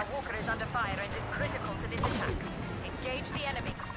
Our walker is under fire and is critical to this attack. Engage the enemy.